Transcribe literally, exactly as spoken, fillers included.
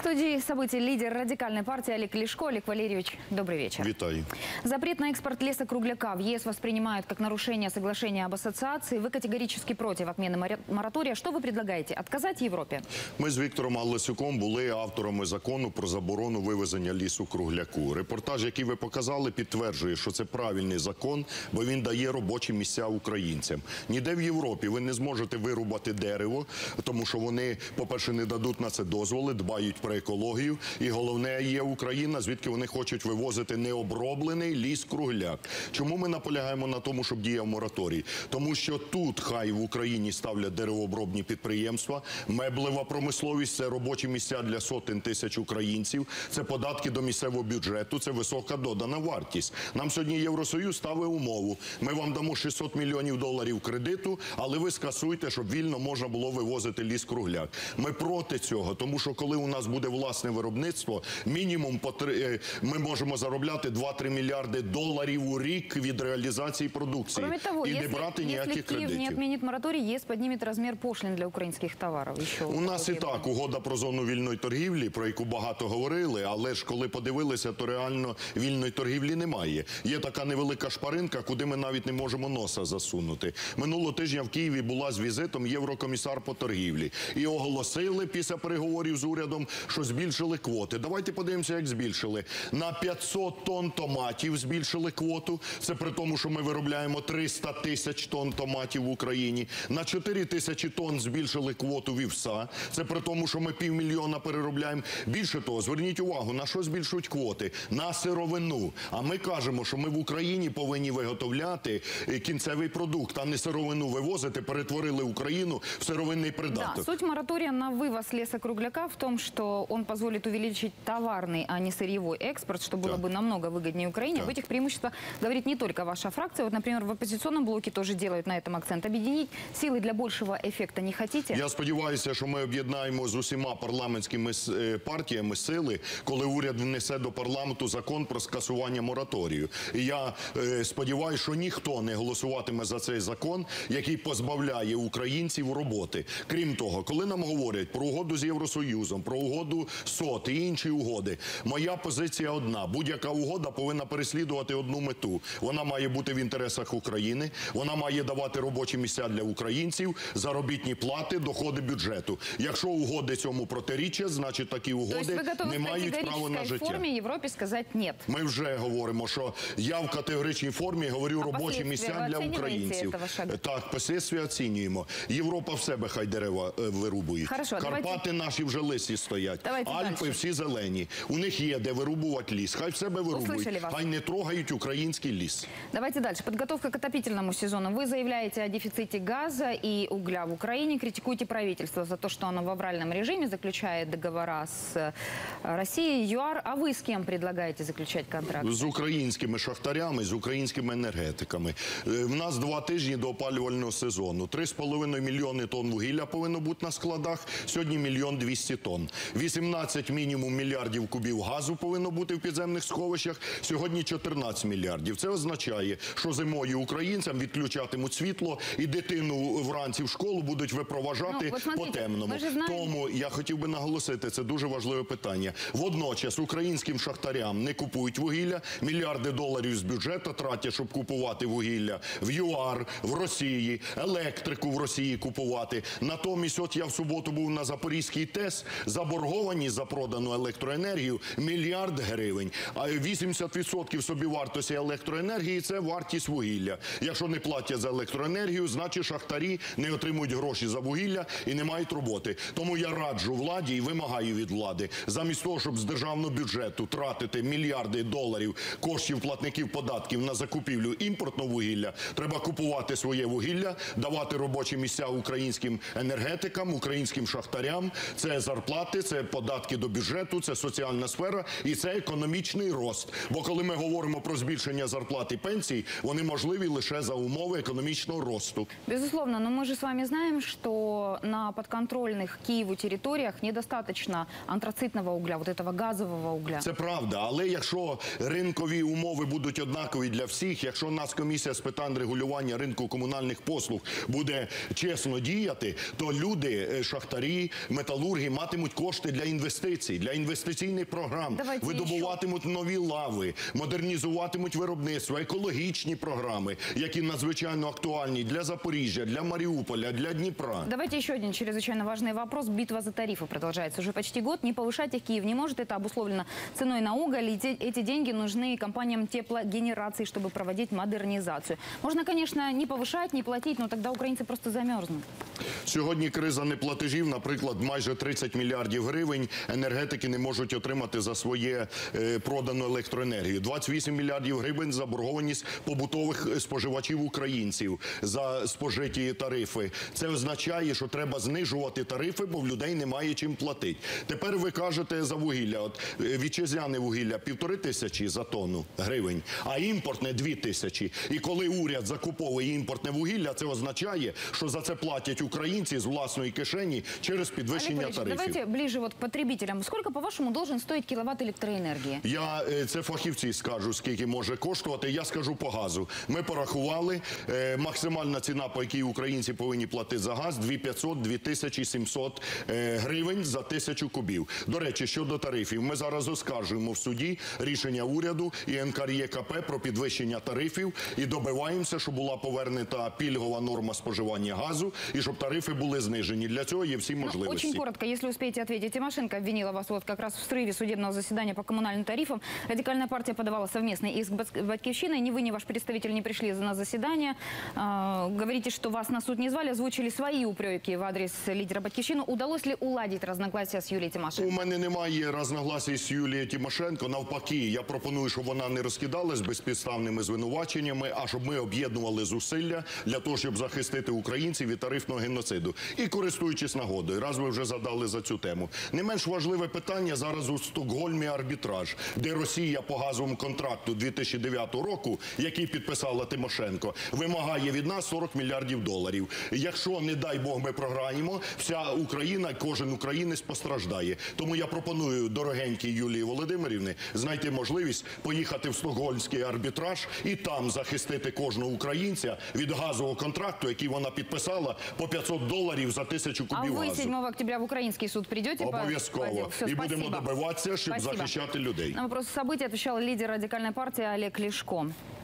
студии событий лидер радикальной партии Олег Ляшко. Олег Валерьевич, добрый вечер. Витаю. Запрет на экспорт лесокругляка в ЕС воспринимают как нарушение соглашения об ассоциации. Вы категорически против отмены моратория. Что вы предлагаете? Отказать Європі? Ми з Віктором Галасюком були авторами закону про заборону вивезення лісу-кругляку. Репортаж, який ви показали, підтверджує, що це правильний закон, бо він дає робочі місця українцям. Ніде в Європі ви не зможете вирубати дерево, тому що вони, по-перше, не дадуть на це дозволи, дбають про екологію. І головне, є Україна, звідки вони хочуть вивозити необроблений ліс-кругляк. Чому ми наполягаємо на тому, щоб діяв мораторій? Тому що тут хай в Україні ставлять деревообробні підприємства, меблева промисловість – це робочі місця для сотень тисяч українців, це податки до місцевого бюджету, це висока додана вартість. Нам сьогодні Євросоюз ставить умову. Ми вам дамо шістсот мільйонів доларів кредиту, але ви скасуйте, щоб вільно можна було вивозити ліс-кругляк. Ми проти цього, тому що коли у нас буде власне виробництво, мінімум ми можемо заробляти два-три мільярди доларів у рік від реалізації продукції. Кроме того, і не если, брати ніяких если Киев кредитів. не отменит мораторий, ЕС поднимет размер пошлин для українських товарів. Еще у нас і так угода про зону вільної торгівлі, про яку багато говорили, але ж коли подивилися, то реально вільної торгівлі немає. Є така невелика шпаринка, куди ми навіть не можемо носа засунути. Минулого тижня в Києві була з візитом єврокомісар по торгівлі. І оголосили після переговорів з урядом, що збільшили квоти. Давайте подивимося, як збільшили. На п'ятсот тонн томатів збільшили квоту. Це при тому, що ми виробляємо триста тисяч тонн томатів в Україні. На чотири тисячі тонн збільшили квоту вівса. Це при тому, що ми півмільйона переробляємо. Більше того, зверніть увагу, на що збільшують квоти? На сировину. А ми кажемо, що ми в Україні повинні виготовляти кінцевий продукт, а не сировину вивозити, перетворили Україну в сировинний придаток. Да, суть моратория на вывоз лесокругляка в том, что он позволит увеличить товарный, а не сырьевой экспорт, что было да. бы намного выгоднее Украине. Да. Об этих преимуществах говорит не только ваша фракция. Вот, например, в оппозиционном блоке тоже делают на этом акцент. Объединить силы для большего эффекта не хотите? Я сподіваюся, що ми об'єднаємо з усіма парламентськими партіями сили, коли уряд внесе до парламенту закон про скасування мораторію. І я е, сподіваюся, що ніхто не голосуватиме за цей закон, який позбавляє українців роботи. Крім того, коли нам говорять про угоду з Євросоюзом, про угоду СОТ і інші угоди, моя позиція одна. Будь-яка угода повинна переслідувати одну мету. Вона має бути в інтересах України, вона має давати робочі місця для українців, заробітні плати, доходи бюджету. Якщо угоди цьому протирічать, значить такі угоди не мають права на життя. В формі Європі сказати «ні». Ми вже говоримо, що я в категоричній формі говорю а робочі місця для українців. Так, послідствия оцінюємо. Європа в себе хай дерева е, вирубує. Хорошо, Карпати давайте... наші вже лисі стоять. Давайте Альпи дальше. всі зелені. У них є де вирубувати ліс. Хай в себе вирубують. Хай не трогають український ліс. Давайте дальше. Подготовка к отопительному сезону. Вы заявляете о дефиците газа и угля в Украине. Критикуете правительство за то, что оно в авральном режиме заключает договора с Россией, ЮАР. А вы с кем предлагаете заключать контракт? З українськими шахтарями, з українськими енергетиками. В нас два тижні до опалювального сезону. Три з половиною мільйони тонн вугілля повинно бути на складах. Сьогодні мільйон двісті тонн. вісімнадцять мінімум мільярдів кубів газу повинно бути в підземних сховищах. Сьогодні чотирнадцять мільярдів. Це означає, що зимою українцям відключатимуть світло і дитину вранці в школу будуть випроважати ну, по темному. Тому я хотів би наголосити, це дуже важливе питання. Водночас українським шахтарям не купують вугілля, мільярди доларів з бюджету тратять, щоб купувати вугілля в ЮАР, в Росії, електрику в Росії купувати. Натомість, от я в суботу був на Запорізькій ТЕС, заборговані за продану електроенергію мільярд гривень. А вісімдесят відсотків собівартості електроенергії – це вартість вугілля. Якщо не платять за електроенергію, значить шахтарі не отримують гроші за вугілля і не мають роботи. Тому я раджу владі і вимагаю від влади, замість того, щоб з державного бюджету тратити мільярди доларів коштів платників податків на закупівлю імпортного вугілля, треба купувати своє вугілля, давати робочі місця українським енергетикам, українським шахтарям. Це зарплати, це податки до бюджету, це соціальна сфера і це економічний рост. Бо коли ми говоримо про збільшення зарплат і пенсій, вони можливі лише за умови економічного росту. Безусловно, но мы же с вами знаем, что на подконтрольных Киеву территориях недостаточно антрацитного угля, вот этого газового угля. Це правда, але якщо ринкові умови будуть однакові для всіх, якщо Нацкомісія з питань регулювання ринку комунальних послуг буде чесно діяти, то люди, шахтарі, металурги матимуть кошти для для інвестицій, для інвестиційних програм. Давайте Видобуватимуть нові лави, модернізуватимуть виробництво, екологічні програми, які надзвичайно актуальні для Запоріжжя, для Маріуполя, для Дніпра. Давайте еще один чрезвычайно важный вопрос. Битва за тарифы продолжается уже почти год. Не повышать их Киев не может. Это обусловлено ценой на уголь. И те- эти деньги нужны компаниям теплогенерации, чтобы проводить модернизацию. Можно, конечно, не повышать, не платить, но тогда украинцы просто замерзнут. Сьогодні криза неплатежів, наприклад, майже тридцять мільярдів гривень енергетики не можуть отримати за своє е, продану електроенергію. двадцять вісім мільярдів гривень заборгованість побутових споживачів українців за спожиті тарифи. Це означає, що треба знижувати тарифи, бо в людей немає чим платити. Тепер ви кажете за вугілля. От е, вітчизняне вугілля півтори тисячі за тонну гривень, а імпортне дві тисячі. І коли уряд закуповує імпортне вугілля, це означає, що за це платять українці з власної кишені через підвищення Олег тарифів. Валерьевич, давайте ближе вот к потребителям. Сколько, по-вашему, должен стоить киловатт электроэнергии? Я е, це фахівці скажуть, скільки може коштувати. Я скажу по газу. Ми порахували е, максимальна ціна, по якій українці повинні платити за газ, дві тисячі п'ятсот - дві тисячі сімсот е, гривень за тисячу кубів. До речі, щодо тарифів, ми зараз оскаржуємо в суді рішення уряду і ен ка ер є ка пе про підвищення тарифів і добиваємося, щоб була повернута пільгова норма споживання газу і щоб тарифи були знижені. Для цього є всі Ну, можливості. очень коротко, если успеете ответить. Тимошенко обвинила вас вот как раз в срыве судебного заседания по коммунальным тарифам. Радикальная партия подавала совместный иск с Батьковщиной. Ни вы, ни ваш представитель не пришли на заседание. А, говорите, что вас на суд не звали, озвучили свои упреки в адрес лидера Батьковщины. Удалось ли уладить разногласия с Юлией У Тимошенко? мене немає розногласій з Юлією Тимошенко. Навпаки, я пропоную, щоб вона не розкидалась безпідставними звинуваченнями, а щоб ми об'єднували зусилля для того, щоб захистити українців від тарифного геноциду. І користуючись нагодою, раз ви вже задали за цю тему. Не менш важливе питання зараз у Стокгольмі арбітраж, де Росія по газовому контракту дві тисячі дев'ятого року, який підписала Тимошенко, вимагає від нас сорок мільярдів доларів. Якщо, не дай Бог, ми програємо, вся Україна, кожен українець постраждає. Тому я пропоную дорогенькій Юлії Володимирівні знайти можливість поїхати в Стокгольмський арбітраж і там захистити кожного українця від газового контракту, який вона підписала по п'ятсот доларів за тисячу А кубів вы газу. седьмого октября в украинский суд придете? по- по Обов'язково. делу? Всё, І будемо спасибо. добиватися, щоб Спасибо. захищати людей. На вопрос событий отвечал лидер радикальной партии Олег Ляшко.